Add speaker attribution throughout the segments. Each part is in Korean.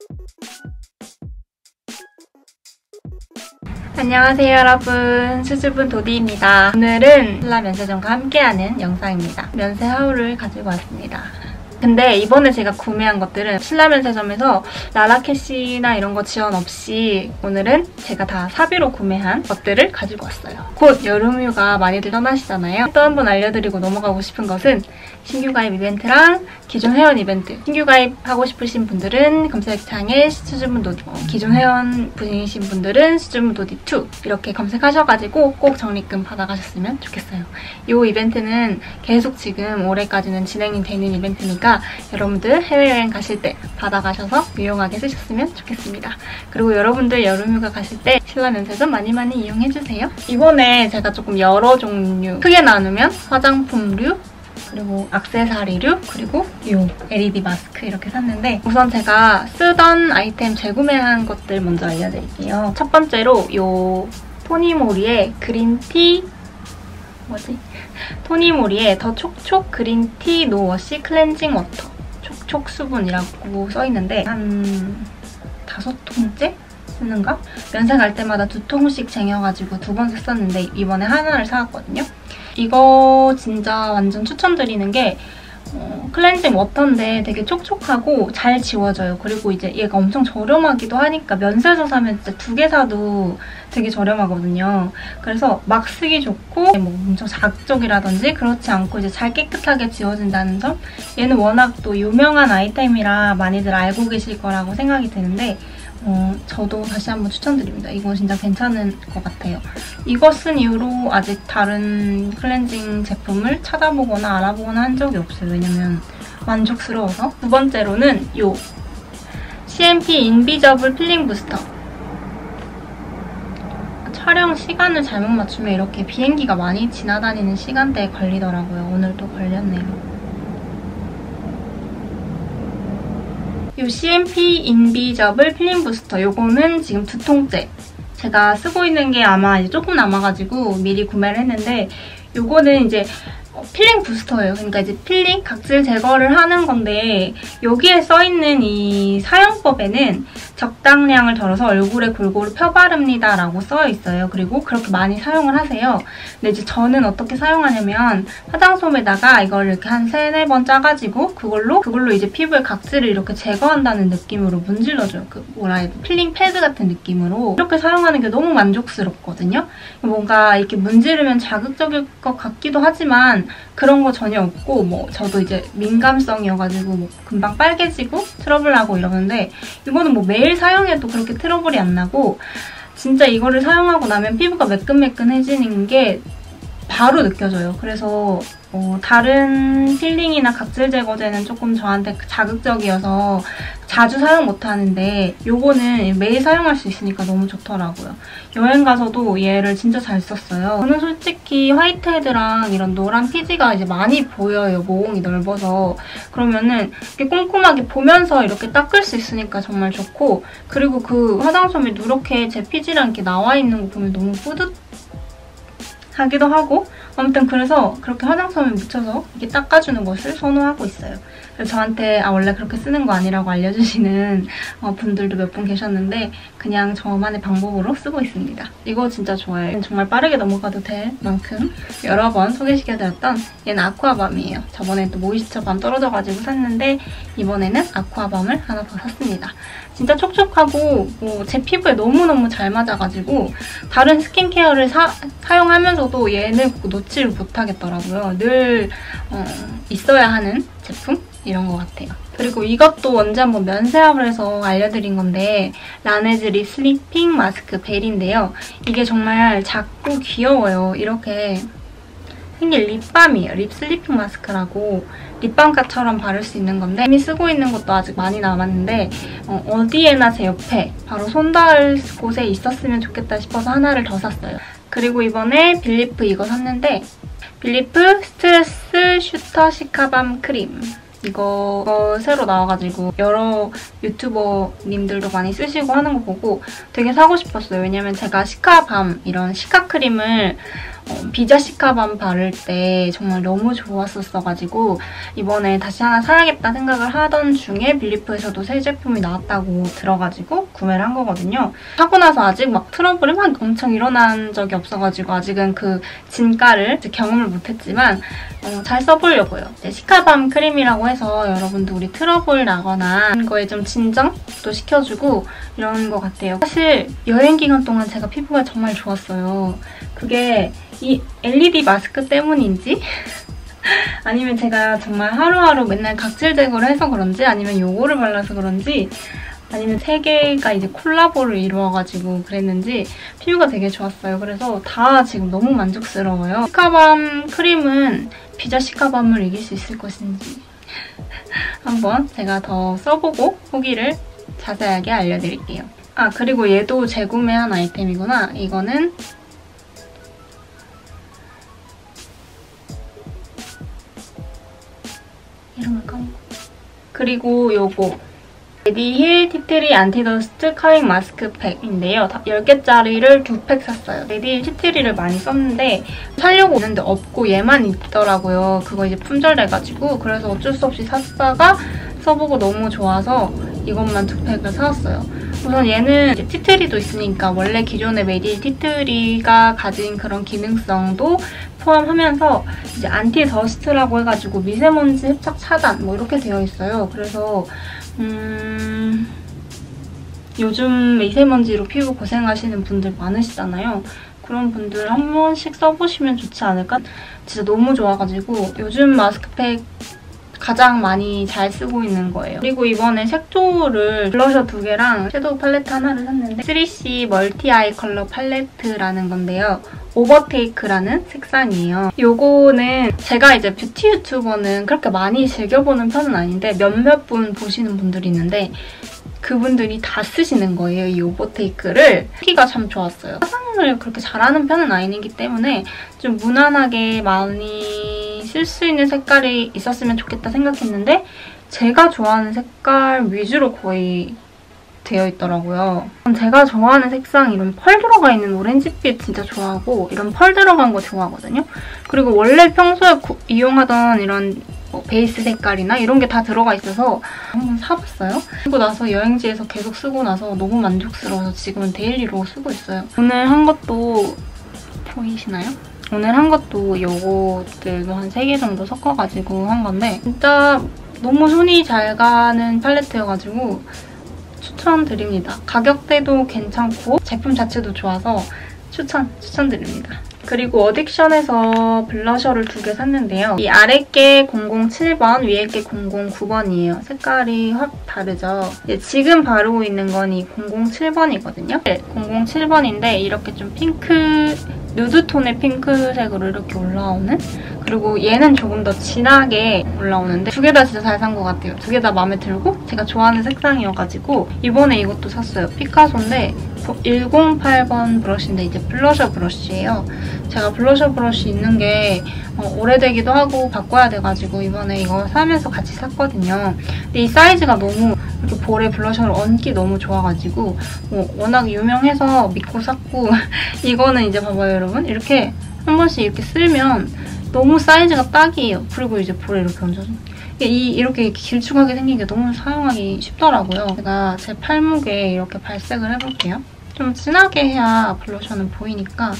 Speaker 1: 안녕하세요 여러분, 수줍은 도디입니다. 오늘은 신라 면세점과 함께하는 영상입니다. 면세 하울을 가지고 왔습니다. 근데 이번에 제가 구매한 것들은 신라 면세점에서 라라켓이나 이런 거 지원 없이 오늘은 제가 다 사비로 구매한 것들을 가지고 왔어요. 곧 여름휴가 많이들 떠나시잖아요. 또 한 번 알려드리고 넘어가고 싶은 것은 신규 가입 이벤트랑 기존 회원 이벤트. 신규 가입하고 싶으신 분들은 검색창에 수줍은 도디, 기존 회원 분이신 분들은 수줍은 도디2 이렇게 검색하셔가지고 꼭 적립금 받아가셨으면 좋겠어요. 이 이벤트는 계속 지금 올해까지는 진행이 되는 이벤트니까 여러분들 해외여행 가실 때 받아가셔서 유용하게 쓰셨으면 좋겠습니다. 그리고 여러분들 여름휴가 가실 때 신라 면세점 많이 이용해주세요. 이번에 제가 조금 여러 종류, 크게 나누면 화장품류, 그리고 액세서리류, 그리고 이 LED 마스크 이렇게 샀는데 우선 제가 쓰던 아이템 재구매한 것들 먼저 알려드릴게요. 첫 번째로 이 토니모리의 그린티 토니모리의 더 촉촉 그린티 노워시 클렌징 워터 촉촉 수분이라고 써있는데 한 5통째 쓰는가? 면세 갈 때마다 2통씩 쟁여가지고 2번 샀었는데 이번에 하나를 사왔거든요. 이거 진짜 완전 추천드리는 게 클렌징 워터인데 되게 촉촉하고 잘 지워져요. 그리고 이제 얘가 엄청 저렴하기도 하니까 면세에서 사면 진짜 2개 사도 되게 저렴하거든요. 그래서 막 쓰기 좋고 뭐 엄청 자극적이라든지 그렇지 않고 이제 잘 깨끗하게 지워진다는 점. 얘는 워낙 또 유명한 아이템이라 많이들 알고 계실 거라고 생각이 드는데 저도 다시 한번 추천드립니다. 이거 진짜 괜찮은 것 같아요. 이거 쓴 이후로 아직 다른 클렌징 제품을 찾아보거나 알아보거나 한 적이 없어요. 왜냐면 만족스러워서. 두 번째로는 이 CMP 인비저블 필링 부스터. 촬영 시간을 잘못 맞추면 이렇게 비행기가 많이 지나다니는 시간대에 걸리더라고요. 오늘도 걸렸네요. 이 CMP 인비저블 필링 부스터 요거는 지금 2통째 제가 쓰고 있는 게 아마 이제 조금 남아가지고 미리 구매를 했는데 요거는 이제 필링 부스터예요. 그러니까 이제 필링, 각질 제거를 하는 건데 여기에 써있는 이 사용법에는 적당량을 덜어서 얼굴에 골고루 펴바릅니다 라고 써있어요. 그리고 그렇게 많이 사용을 하세요. 근데 이제 저는 어떻게 사용하냐면 화장솜에다가 이걸 이렇게 한 3-4번 짜가지고 그걸로 이제 피부에 각질을 이렇게 제거한다는 느낌으로 문질러줘요. 그 뭐라 해야 돼? 필링 패드 같은 느낌으로. 이렇게 사용하는 게 너무 만족스럽거든요. 뭔가 이렇게 문지르면 자극적일 것 같기도 하지만 그런 거 전혀 없고 뭐 저도 이제 민감성이어가지고 뭐 금방 빨개지고 트러블 나고 이러는데 이거는 뭐 매일 사용해도 그렇게 트러블이 안 나고 진짜 이거를 사용하고 나면 피부가 매끈매끈해지는 게 바로 느껴져요. 그래서 다른 필링이나 각질 제거제는 조금 저한테 자극적이어서 자주 사용 못하는데 요거는 매일 사용할 수 있으니까 너무 좋더라고요. 여행 가서도 얘를 진짜 잘 썼어요. 저는 솔직히 화이트헤드랑 이런 노란 피지가 이제 많이 보여요. 모공이 넓어서. 그러면은 이렇게 꼼꼼하게 보면서 이렇게 닦을 수 있으니까 정말 좋고 그리고 그 화장솜이 누렇게 제 피지랑 이렇게 나와 있는 거 보면 너무 뿌듯하기도 하고 아무튼 그래서 그렇게 화장솜에 묻혀서 이렇게 닦아주는 것을 선호하고 있어요. 그래서 저한테 원래 그렇게 쓰는 거 아니라고 알려주시는 분들도 몇 분 계셨는데 그냥 저만의 방법으로 쓰고 있습니다. 이거 진짜 좋아요. 정말 빠르게 넘어가도 될 만큼 여러 번 소개시켜드렸던 얘는 아쿠아밤이에요. 저번에 또 모이스처 밤 떨어져가지고 샀는데 이번에는 아쿠아밤을 하나 더 샀습니다. 진짜 촉촉하고 제 피부에 너무너무 잘 맞아가지고 다른 스킨케어를 사용하면서도 얘는 놓지를 못하겠더라고요. 늘 있어야 하는 제품? 이런 것 같아요. 그리고 이것도 언제 한번 면세합을 해서 알려드린 건데 라네즈 립 슬리핑 마스크 벨인데요. 이게 정말 작고 귀여워요. 이렇게 생긴 립밤이에요. 립 슬리핑 마스크라고 립밤같처럼 바를 수 있는 건데 이미 쓰고 있는 것도 아직 많이 남았는데 어디에나 제 옆에 바로 손 닿을 곳에 있었으면 좋겠다 싶어서 하나를 더 샀어요. 그리고 이번에 빌리프 이거 샀는데 빌리프 스트레스 슈터 시카밤 크림 이거 새로 나와가지고 여러 유튜버님들도 많이 쓰시고 하는 거 보고 되게 사고 싶었어요. 왜냐면 제가 시카밤 이런 시카 크림을 비자시카밤 바를 때 정말 너무 좋았었어가지고 이번에 다시 하나 사야겠다 생각을 하던 중에 빌리프에서도 새 제품이 나왔다고 들어가지고 구매를 한 거거든요. 사고 나서 아직 막 트러블이 막 엄청 일어난 적이 없어가지고 아직은 그 진가를 경험을 못했지만 잘 써보려고요. 이제 시카밤 크림이라고 해서 여러분도 우리 트러블 나거나 이런 거에 좀 진정도 시켜주고 이런 것 같아요. 사실 여행 기간 동안 제가 피부가 정말 좋았어요. 그게 이 LED 마스크 때문인지 아니면 제가 정말 하루하루 맨날 각질 제거를 해서 그런지 아니면 요거를 발라서 그런지 아니면 세 개가 이제 콜라보를 이루어가지고 그랬는지 피부가 되게 좋았어요. 그래서 다 지금 너무 만족스러워요. 시카밤 크림은 비자 시카밤을 이길 수 있을 것인지 한번 제가 더 써보고 후기를 자세하게 알려드릴게요. 아, 그리고 얘도 재구매한 아이템이구나. 이거는 이름을 까먹고. 그리고 요거 레디힐 티트리 안티더스트 카밍 마스크팩인데요. 10개짜리를 2팩 샀어요. 레디힐 티트리를 많이 썼는데 사려고 했는데 없고 얘만 있더라고요. 그거 이제 품절돼가지고 그래서 어쩔 수 없이 샀다가 써보고 너무 좋아서 이것만 2팩을 사왔어요. 우선 얘는 이제 티트리도 있으니까 원래 기존의 레디힐 티트리가 가진 그런 기능성도 포함하면서 이제 안티 더스트라고 해가지고 미세먼지 흡착 차단 뭐 이렇게 되어 있어요. 그래서 요즘 미세먼지로 피부 고생하시는 분들 많으시잖아요. 그런 분들 한 번씩 써보시면 좋지 않을까? 진짜 너무 좋아가지고 요즘 마스크팩 가장 많이 잘 쓰고 있는 거예요. 그리고 이번에 색조를 블러셔 2개랑 섀도우 팔레트 하나를 샀는데 3C 멀티 아이 컬러 팔레트라는 건데요. 오버테이크라는 색상이에요. 요거는 제가 이제 뷰티 유튜버는 그렇게 많이 즐겨보는 편은 아닌데 몇몇 분 보시는 분들이 있는데 그분들이 다 쓰시는 거예요, 이 오버테이크를. 후기가 참 좋았어요. 화장을 그렇게 잘하는 편은 아니기 때문에 좀 무난하게 많이 쓸 수 있는 색깔이 있었으면 좋겠다 생각했는데 제가 좋아하는 색깔 위주로 거의 되어 있더라고요. 제가 좋아하는 색상 이런 펄 들어가 있는 오렌지빛 진짜 좋아하고 이런 펄 들어간 거 좋아하거든요. 그리고 원래 평소에 이용하던 이런 베이스 색깔이나 이런 게 다 들어가 있어서 한번 사봤어요. 쓰고 나서 여행지에서 계속 쓰고 나서 너무 만족스러워서 지금은 데일리로 쓰고 있어요. 오늘 한 것도 보이시나요? 오늘 한 것도 요것들도 한 3개 정도 섞어가지고 한 건데 진짜 너무 손이 잘 가는 팔레트여가지고 추천드립니다. 가격대도 괜찮고 제품 자체도 좋아서 추천드립니다. 그리고 어딕션에서 블러셔를 2개 샀는데요. 이 아래 게 007번, 위에 게 009번이에요. 색깔이 확 다르죠? 지금 바르고 있는 건 이 007번이거든요. 네, 007번인데 이렇게 좀 핑크, 누드톤의 핑크색으로 이렇게 올라오는? 그리고 얘는 조금 더 진하게 올라오는데 2개 다 진짜 잘 산 것 같아요. 2개 다 마음에 들고 제가 좋아하는 색상이어가지고 이번에 이것도 샀어요. 피카소인데 108번 브러쉬인데 이제 블러셔 브러쉬예요. 제가 블러셔 브러쉬 있는 게 오래되기도 하고 바꿔야 돼가지고 이번에 이거 사면서 같이 샀거든요. 근데 이 사이즈가 너무 이렇게 볼에 블러셔를 얹기 너무 좋아가지고 워낙 유명해서 믿고 샀고 이거는 이제 봐봐요 여러분. 이렇게 한 번씩 이렇게 쓸면 너무 사이즈가 딱이에요. 그리고 이제 볼에 이렇게 얹어서 이렇게 길쭉하게 생긴 게 너무 사용하기 쉽더라고요. 제가 제 팔목에 이렇게 발색을 해볼게요. 좀 진하게 해야 블러셔는 보이니까.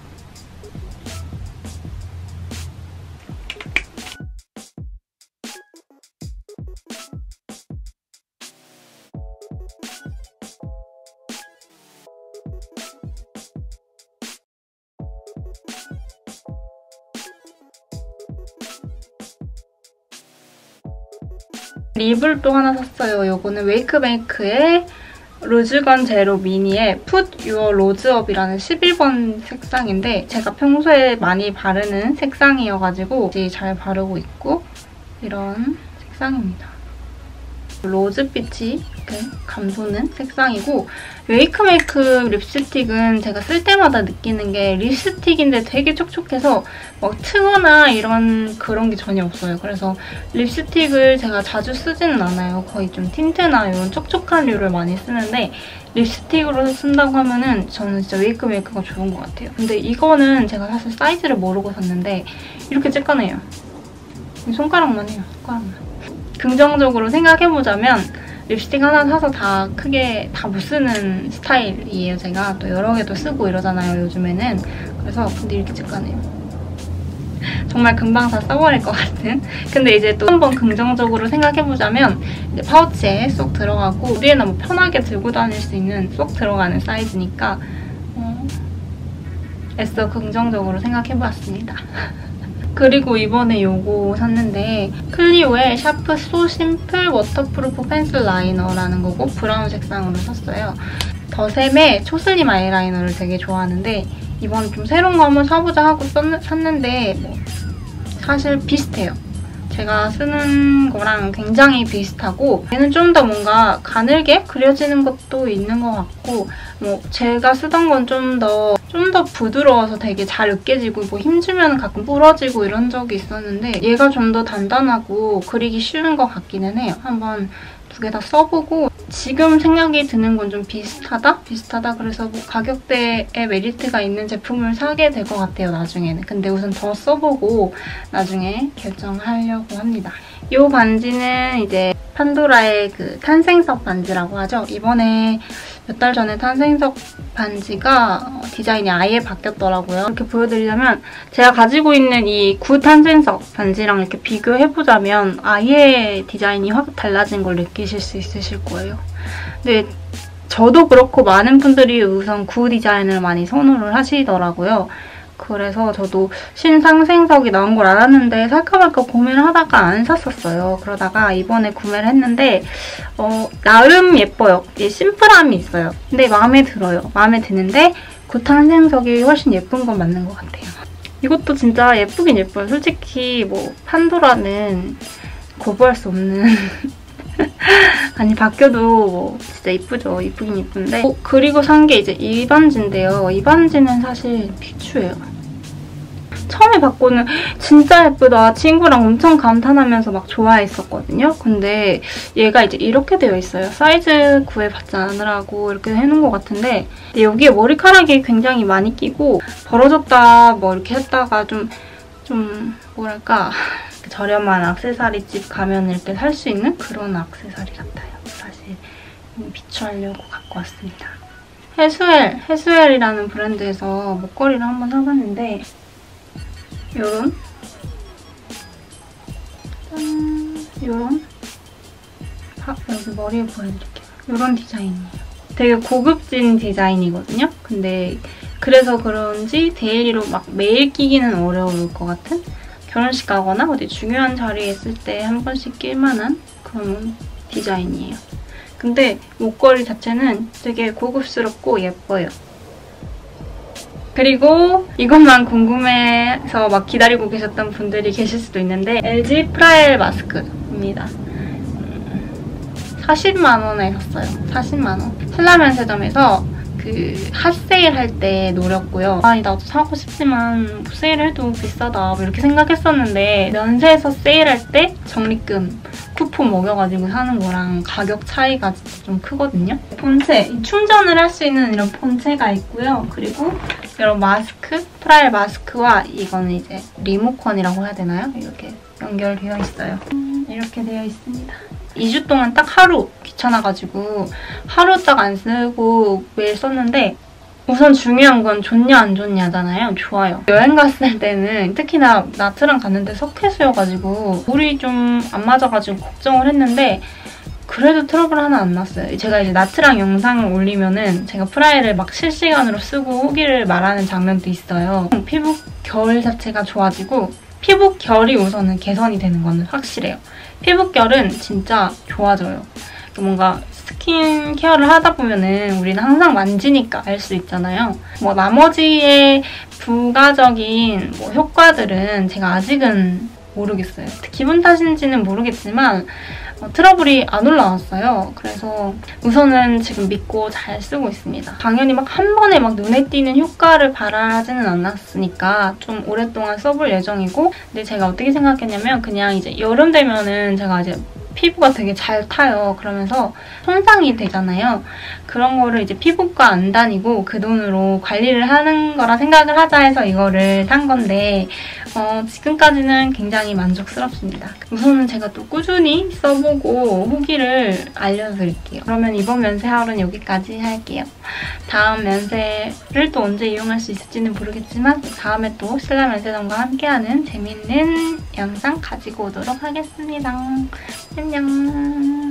Speaker 1: 립을 또 하나 샀어요. 요거는 웨이크메이크의 로즈건 제로 미니의 Put Your Rose Up이라는 11번 색상인데 제가 평소에 많이 바르는 색상이어가지고 잘 바르고 있고 이런 색상입니다. 로즈빛이 이렇게 감도는 색상이고, 웨이크메이크 립스틱은 제가 쓸 때마다 느끼는 게 립스틱인데 되게 촉촉해서 막 트거나 그런 게 전혀 없어요. 그래서 립스틱을 제가 자주 쓰지는 않아요. 거의 좀 틴트나 이런 촉촉한 류를 많이 쓰는데 립스틱으로 쓴다고 하면은 저는 진짜 웨이크메이크가 좋은 것 같아요. 근데 이거는 제가 사실 사이즈를 모르고 샀는데 이렇게 쬐깐해요. 손가락만 해요. 손가락만. 긍정적으로 생각해보자면 립스틱 하나 사서 다 크게 다 못 쓰는 스타일이에요. 제가 또 여러 개도 쓰고 이러잖아요, 요즘에는. 그래서 근데 이렇게 쬐깐해요. 정말 금방 다 써버릴 것 같은. 근데 이제 또 한번 긍정적으로 생각해보자면 이제 파우치에 쏙 들어가고 우리에나 뭐 편하게 들고 다닐 수 있는 쏙 들어가는 사이즈니까 애써 긍정적으로 생각해보았습니다. 그리고 이번에 요거 샀는데 클리오의 샤프 소 심플 워터프루프 펜슬 라이너라는 거고 브라운 색상으로 샀어요. 더샘의 초슬림 아이라이너를 되게 좋아하는데 이번에 좀 새로운 거 한번 사보자 하고 샀는데 뭐 사실 비슷해요. 제가 쓰는 거랑 굉장히 비슷하고 얘는 좀 더 뭔가 가늘게 그려지는 것도 있는 것 같고 뭐 제가 쓰던 건 좀 더 부드러워서 되게 잘 으깨지고 뭐 힘주면 가끔 부러지고 이런 적이 있었는데 얘가 좀 더 단단하고 그리기 쉬운 것 같기는 해요. 한번 두 개 다 써보고 지금 생각이 드는 건 좀 비슷하다? 그래서 뭐 가격대에 메리트가 있는 제품을 사게 될 것 같아요, 나중에는. 근데 우선 더 써보고 나중에 결정하려고 합니다. 이 반지는 이제 판도라의 그 탄생석 반지라고 하죠. 이번에 몇 달 전에 탄생석 반지가 디자인이 아예 바뀌었더라고요. 이렇게 보여드리자면 제가 가지고 있는 이 구 탄생석 반지랑 이렇게 비교해보자면 아예 디자인이 확 달라진 걸 느끼실 수 있으실 거예요. 근데 저도 그렇고 많은 분들이 우선 구 디자인을 많이 선호를 하시더라고요. 그래서 저도 신상생석이 나온 걸 알았는데 살까 말까 고민을 하다가 안 샀었어요. 그러다가 이번에 구매를 했는데 나름 예뻐요. 심플함이 있어요. 근데 마음에 들어요. 마음에 드는데 구탄생석이 훨씬 예쁜 건 맞는 것 같아요. 이것도 진짜 예쁘긴 예뻐요. 솔직히 뭐 판도라는 거부할 수 없는 아니 바뀌어도 뭐 진짜 이쁘죠. 이쁘긴 이쁜데 그리고 산 게 이제 이 반지인데요. 이 반지는 사실 비추예요. 처음에 받고는 진짜 예쁘다. 친구랑 엄청 감탄하면서 막 좋아했었거든요. 근데 얘가 이제 이렇게 되어 있어요. 사이즈 구해받지 않으라고 이렇게 해놓은 것 같은데 여기에 머리카락이 굉장히 많이 끼고 벌어졌다 뭐 이렇게 했다가 좀 뭐랄까 저렴한 액세서리 집 가면 이렇게 살 수 있는 그런 액세서리 같아요. 사실 비추하려고 갖고 왔습니다. 해수엘이라는 브랜드에서 목걸이를 한번 사봤는데 요런 여기 머리에 보여드릴게요. 요런 디자인이에요. 되게 고급진 디자인이거든요. 근데 그래서 그런지 데일리로 막 매일 끼기는 어려울 것 같은? 결혼식 가거나 어디 중요한 자리에 있을 때 한 번씩 낄만한 그런 디자인이에요. 근데 목걸이 자체는 되게 고급스럽고 예뻐요. 그리고 이것만 궁금해서 막 기다리고 계셨던 분들이 계실 수도 있는데 LG 프라엘 마스크입니다. 40만 원에 샀어요. 40만 원. 신라면세점에서 그 핫세일 할 때 노렸고요. 아니 나도 사고 싶지만 세일해도 비싸다 뭐 이렇게 생각했었는데 면세에서 세일할 때 적립금 쿠폰 먹여가지고 사는 거랑 가격 차이가 진짜 좀 크거든요. 본체, 충전을 할 수 있는 이런 본체가 있고요. 그리고 이런 마스크, 프라일 마스크와 이거는 이제 리모컨이라고 해야 되나요? 이렇게 연결되어 있어요. 이렇게 되어 있습니다. 2주 동안 딱 하루 귀찮아가지고 하루 딱 안 쓰고 매일 썼는데 우선 중요한 건 좋냐 안 좋냐잖아요. 좋아요. 여행 갔을 때는 특히나 나트랑 갔는데 석회수여가지고 물이 좀 안 맞아가지고 걱정을 했는데 그래도 트러블 하나 안 났어요. 제가 이제 나트랑 영상을 올리면은 제가 프라이를 막 실시간으로 쓰고 후기를 말하는 장면도 있어요. 피부 결 자체가 좋아지고 피부 결이 우선은 개선이 되는 거는 확실해요. 피부 결은 진짜 좋아져요. 뭔가 스킨케어를 하다 보면은 우리는 항상 만지니까 알 수 있잖아요. 뭐 나머지의 부가적인 뭐 효과들은 제가 아직은 모르겠어요. 기분 탓인지는 모르겠지만 트러블이 안 올라왔어요. 그래서 우선은 지금 믿고 잘 쓰고 있습니다. 당연히 막 한 번에 막 눈에 띄는 효과를 바라지는 않았으니까 좀 오랫동안 써볼 예정이고, 근데 제가 어떻게 생각했냐면 그냥 이제 여름 되면은 제가 이제 피부가 되게 잘 타요. 그러면서 손상이 되잖아요. 그런 거를 이제 피부과 안 다니고 그 돈으로 관리를 하는 거라 생각을 하자 해서 이거를 산 건데 지금까지는 굉장히 만족스럽습니다. 우선은 제가 또 꾸준히 써보고 후기를 알려드릴게요. 그러면 이번 면세 하울은 여기까지 할게요. 다음 면세를 또 언제 이용할 수 있을지는 모르겠지만 다음에 또 신라 면세점과 함께하는 재밌는 영상 가지고 오도록 하겠습니다. 안녕.